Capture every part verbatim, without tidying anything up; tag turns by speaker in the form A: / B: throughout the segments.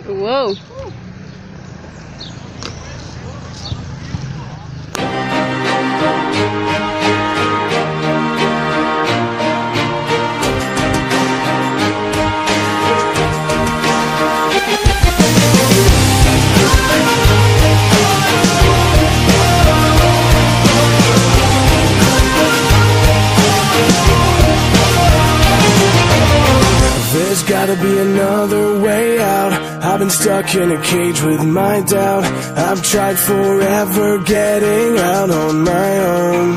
A: Uou!
B: There's gotta be another way out. I've been stuck in a cage with my doubt. I've tried forever getting out on my own.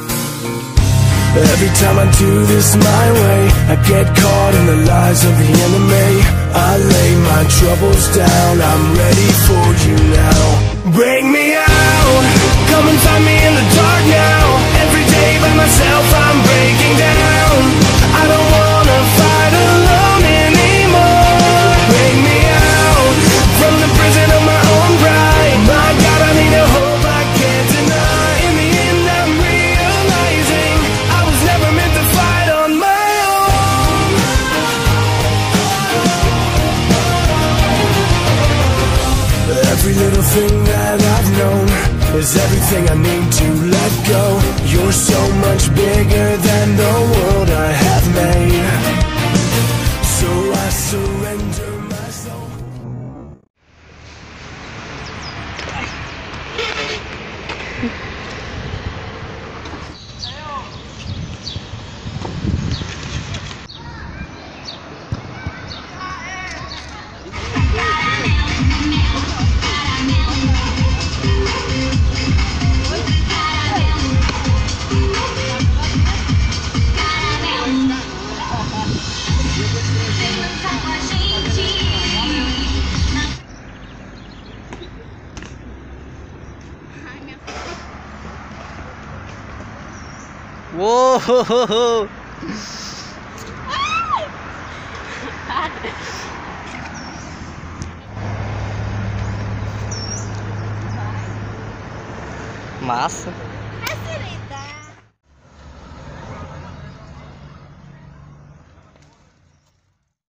B: Every time I do this my way, I get caught in the lies of the enemy. I lay my troubles down, I'm ready for you now. Bring me out, come and find me in the dark now. Every day by myself I'm breaking down. I don't wanna fight alone anymore. Bring me out from the prison of my own pride. My God, I need a hope I can't deny. In the end I'm realizing I was never meant to fight on my own. Every little thing that I've known is everything I need to let go. You're so much bigger than the world I have made. So I surrender my soul.
A: Uou! Massa!